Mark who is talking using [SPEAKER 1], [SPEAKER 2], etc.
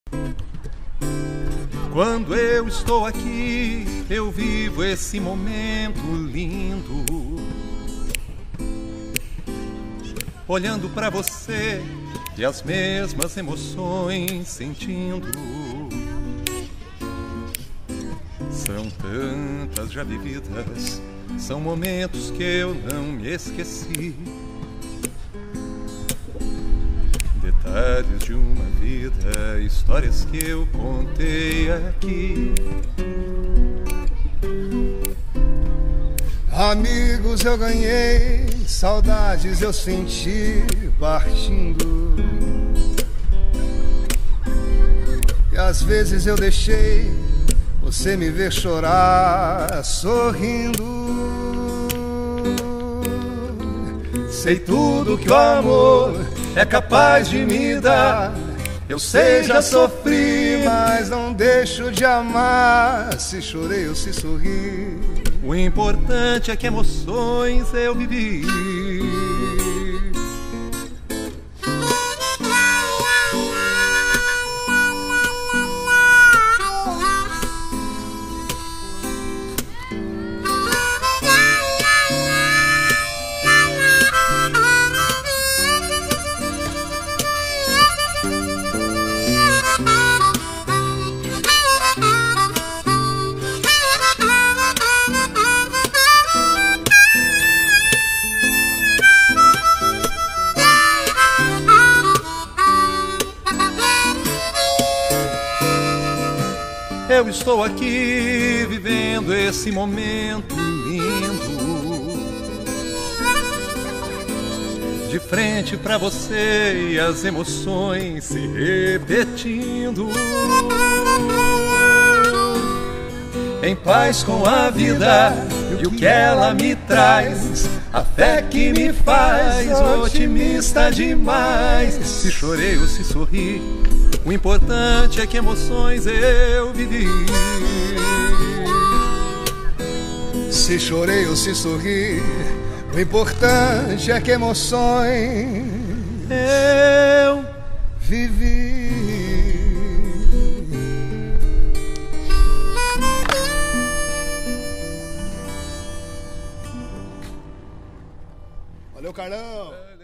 [SPEAKER 1] Quando eu estou aqui, eu vivo esse momento lindo, olhando pra você e as mesmas emoções sentindo. São tantas já vividas, são momentos que eu não me esqueci. Detalhes de uma vida, histórias que eu contei aqui.
[SPEAKER 2] Amigos eu ganhei, saudades eu senti partindo. E às vezes eu deixei você me ver chorar sorrindo. Sei tudo que o amor é capaz de me dar. Eu sei, já sofri, mas não deixo de amar. Se chorei ou se sorri,
[SPEAKER 1] o importante é que emoções eu vivi. Eu estou aqui vivendo esse momento lindo, de frente pra você e as emoções se repetindo. Em paz com a vida e o que ela me traz, a fé que me faz otimista demais. Se chorei ou se sorri, o importante é que emoções eu vivi.
[SPEAKER 2] se chorei ou se sorri, o importante é que emoções
[SPEAKER 1] eu
[SPEAKER 2] vivi. Valeu, Carlão!